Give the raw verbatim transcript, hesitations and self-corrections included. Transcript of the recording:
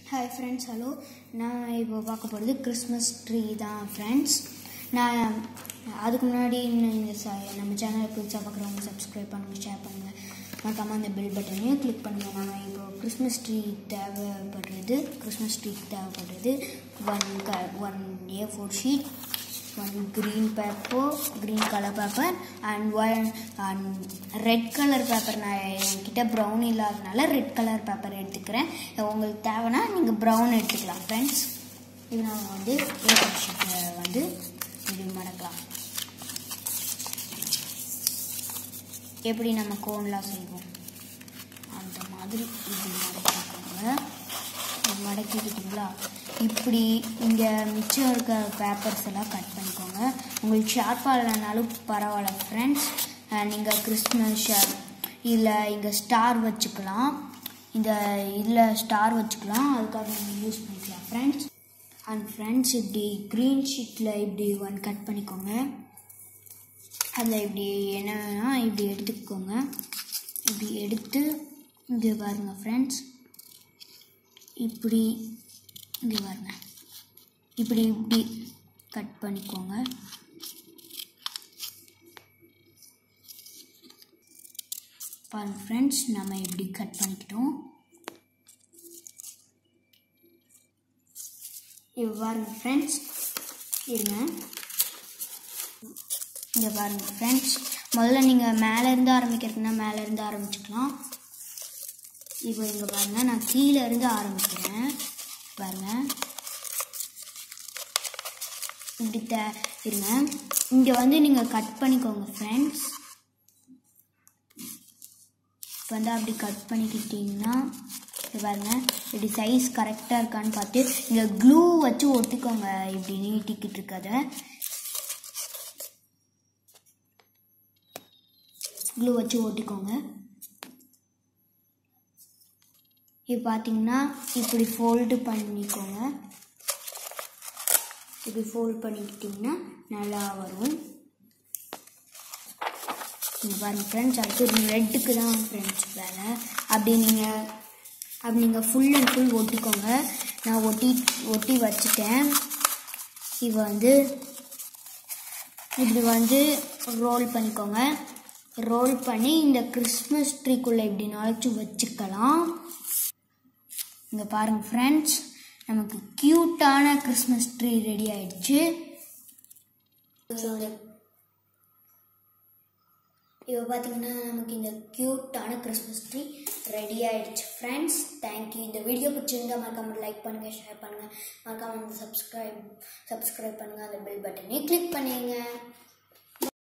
Hi friends, hello. நான் இப்போ பார்க்க போகிறது கிறிஸ்மஸ் ட்ரீ தான் ஃப்ரெண்ட்ஸ். நான் அதுக்கு முன்னாடி இன்னும் இந்த நம்ம சேனலை புதுசாக பார்க்குறவங்க சப்ஸ்கிரைப் பண்ணுங்கள், ஷேர் பண்ணுங்கள், மறக்காமல் அந்த பெல் பட்டனையும் கிளிக் பண்ணுங்கள். நாங்கள் இப்போ கிறிஸ்மஸ் ட்ரீ தேவைப்படுறது கிறிஸ்மஸ் ட்ரீ தேவைப்படுறது ஒன் க one A four sheet, one green paper, green color paper and one and red color paper. நான் என்கிட்ட brown இல்லாதனால red color paper எடுத்துக்கிறேன். உங்களுக்கு தேவைன்னா நீங்கள் brown எடுத்துக்கலாம் ஃப்ரெண்ட்ஸ். இது நான் வந்து ஏ ஃபோர் ஷீட்டில் வந்து இப்படி மடக்கலாம். எப்படி நம்ம கோன்லாம் செய்வோம் அந்த மாதிரி இப்படி மடக்கிக்கோங்க. மடக்கிக்கிட்டிங்களா? இப்படி இங்கே மிச்சம் இருக்க பேப்பர்ஸ் எல்லாம் கட் பண்ணிக்கோங்க. உங்களுக்கு ஷார்ப்பாக இல்லைனாலும் பரவாயில்ல ஃப்ரெண்ட்ஸ். நீங்கள் கிறிஸ்மஸ் ஷார் இல்லை இங்கே ஸ்டார் வச்சுக்கலாம், இந்த இதில் ஸ்டார் வச்சுக்கலாம், அதுக்காக நீங்கள் யூஸ் பண்ணிக்கலாம் ஃப்ரெண்ட்ஸ். அண்ட் ஃப்ரெண்ட்ஸ் இப்படி க்ரீன் ஷீட்டில் இப்படி ஒன் கட் பண்ணிக்கோங்க. அதில் இப்படி என்ன வேணால் இப்படி எடுத்துக்கோங்க. இப்படி எடுத்து இங்கே பாருங்கள் ஃப்ரெண்ட்ஸ், இப்படி இங்கே பாருங்க, இப்படி இப்படி கட் பண்ணிக்கோங்க. பாருங்க ஃப்ரெண்ட்ஸ், நம்ம இப்படி கட் பண்ணிக்கிட்டோம். இது பாருங்க ஃப்ரெண்ட்ஸ், இருங்க இங்கே பாருங்க ஃப்ரெண்ட்ஸ், முதல்ல நீங்கள் மேலேருந்து ஆரம்பிக்கிறதுனா மேலேருந்து ஆரம்பிச்சுக்கலாம். இப்போ இங்கே பாருங்கள், நான் கீழே இருந்து ஆரம்பிக்கிறேன். பாருங்கள் இப்படி த இருங்க. இங்கே வந்து நீங்கள் கட் பண்ணிக்கோங்க ஃப்ரெண்ட்ஸ். இப்போ வந்து அப்படி கட் பண்ணிக்கிட்டிங்கன்னா பாருங்கள், இப்படி சைஸ் கரெக்டாக இருக்கான்னு பார்த்து இங்கே க்ளூ வச்சு ஒட்டிக்கோங்க. இப்படி நீட்டிக்கிட்டு இருக்கதை க்ளூ வச்சு ஒட்டிக்கோங்க. இப்போ பார்த்தீங்கன்னா இப்படி ஃபோல்டு பண்ணிக்கோங்க. இப்படி ஃபோல்ட் பண்ணிக்கிட்டிங்கன்னா நல்லா வரும். இங்கே பாருங்க ஃப்ரெண்ட்ஸ், அடுத்து ரெட்டுக்கு தான் ஃப்ரெண்ட்ஸ் வேலை. அப்படி நீங்கள் அப்படி நீங்கள் ஃபுல் அண்ட் ஃபுல் ஒட்டிக்கோங்க. நான் ஒட்டி ஒட்டி வச்சுட்டேன். இப்போ வந்து இப்படி வந்து ரோல் பண்ணிக்கோங்க. ரோல் பண்ணி இந்த கிறிஸ்மஸ் ட்ரீக்குள்ளே இப்படி நுழைச்சி வச்சுக்கலாம். இங்கே பாருங்கள் ஃப்ரெண்ட்ஸ், நமக்கு க்யூட்டான கிறிஸ்மஸ் ட்ரீ ரெடி ஆயிடுச்சு. இப்போ பார்த்தீங்கன்னா நமக்கு இந்த க்யூட்டான கிறிஸ்மஸ் ட்ரீ ரெடி ஆயிடுச்சு ஃப்ரெண்ட்ஸ். தேங்க்யூ. இந்த வீடியோ பிடிச்சிருந்தா மறக்காமல் லைக் பண்ணுங்கள், ஷேர் பண்ணுங்கள், மறக்காமல் சப்ஸ்கிரைப் சப்ஸ்கிரைப் பண்ணுங்கள், அந்த பெல் பட்டனை கிளிக் பண்ணிடுங்க.